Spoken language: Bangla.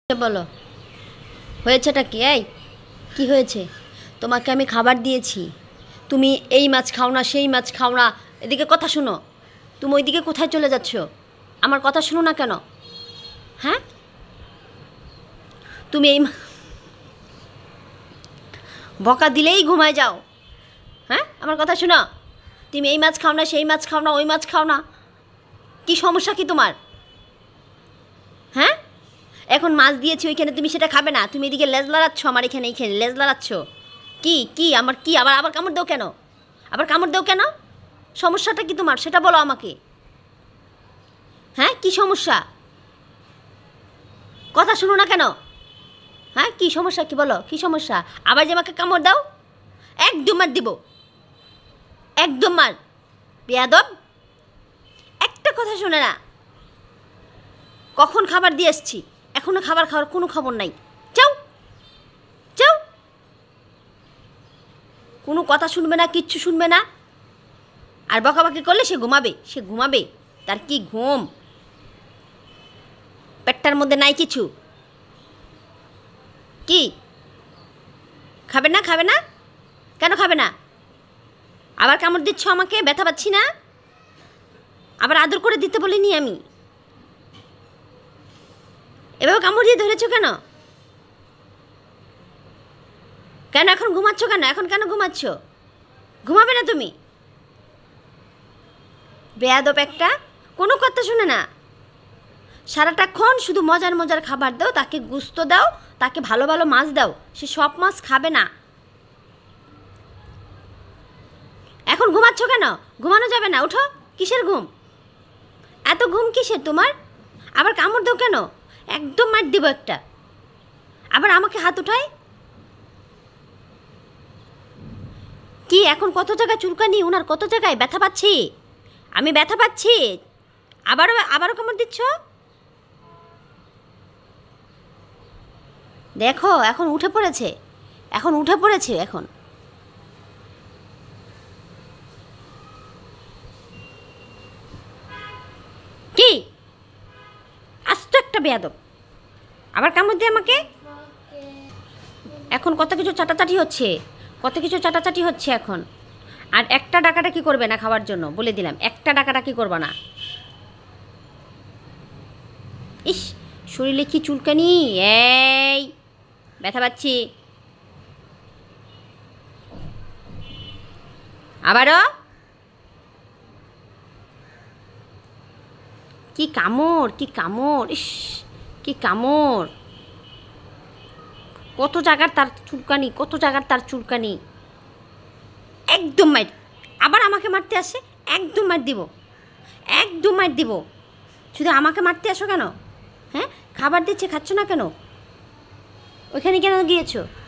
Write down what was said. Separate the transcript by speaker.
Speaker 1: বলো হয়েছেটা কি? এই কি হয়েছে? তোমাকে আমি খাবার দিয়েছি, তুমি এই মাছ খাও না, সেই মাছ খাও না। এদিকে কথা শুনো, তুমি ওইদিকে কোথায় চলে যাচ্ছ? আমার কথা শুনো না কেন? হ্যাঁ, তুমি এই বকা দিলেই ঘুমায় যাও। হ্যাঁ, আমার কথা শোনো। তুমি এই মাছ খাও না, সেই মাছ খাও না, ওই মাছ খাও না। কি সমস্যা কি তোমার? হ্যাঁ, এখন মাছ দিয়েছি ওইখানে, তুমি সেটা খাবে না, তুমি এদিকে লেজ লড়াচ্ছ আমার এইখানে লেজ লড়াচ্ছ। কি কি আমার কি আবার আবার কামড় দাও কেন? আবার কামড় দাও কেন? সমস্যাটা কি তোমার সেটা বলো আমাকে। হ্যাঁ, কি সমস্যা? কথা শুনো না কেন? হ্যাঁ, কি সমস্যা কি বলো, কি সমস্যা? আবার যে আমাকে কামড় দাও, একদম মার দিব, একদম মার। বেয়াদব, একটা কথা শোনে না। কখন খাবার দিয়ে এসছি, এখনো খাবার খাওয়ার কোনো খবর নাই। যাও যাও, কোনো কথা শুনবে না, কিচ্ছু শুনবে না। আর বকাবকি করলে সে ঘুমাবে, সে ঘুমাবে। তার কি ঘুম? পেটটার মধ্যে নাই কিছু। কি খাবে না? খাবে না কেন? খাবে না? আবার কামড় দিচ্ছ আমাকে, ব্যথা পাচ্ছি না? আবার আদর করে দিতে বলিনি আমি? এভাবে কামড় দিয়ে ধরেছ কেন? কেন এখন ঘুমাচ্ছ কেন? এখন কেন ঘুমাচ্ছ? ঘুমাবে না তুমি? বেয়াদব একটা, কোনো কথা শুনে না। সারাটাক্ষণ শুধু মজার মজার খাবার দাও, তাকে গুস্ত দাও, তাকে ভালো ভালো মাছ দাও, সে সব মাছ খাবে না। এখন ঘুমাচ্ছ কেন? ঘুমানো যাবে না, উঠো। কিসের ঘুম? এত ঘুম কিসের তোমার? আবার কামড় দাও কেন? একদম মার দিব একটা। আবার আমাকে হাত উঠায়। কি এখন কত জায়গায় চুলকানি, ওনার কত জায়গায় ব্যথা পাচ্ছি, আমি ব্যথা পাচ্ছি, আবারও আবারও কামড় দিচ্ছ। দেখো এখন উঠে পড়েছে, এখন উঠে পড়েছে। এখন কি আস্ত একটা বেয়াদব, আবার কামড় দিয়ে আমাকে। এখন কত কিছু চাটাচাটি হচ্ছে, কত কিছু চাটাচাটি হচ্ছে এখন। আর একটা ডাকাডাকি করবে না খাওয়ার জন্য, বলে দিলাম, একটা ডাকাডাকি করবে না। ইস, শরীরে কি চুলকানি, এই ব্যথা পাচ্ছি। আবারও কি কামড়, কি কামড়, ইস কি কামড়। কত জায়গার তার চুলকানি, কত জায়গার তার চুলকানি। একদম মার। আবার আমাকে মারতে আসে, একদম মার দিব, একদম মার দিব। শুধু আমাকে মারতে আসো কেন? হ্যাঁ, খাবার দিচ্ছে খাচ্ছ না কেন? ওইখানে কেন গিয়েছো?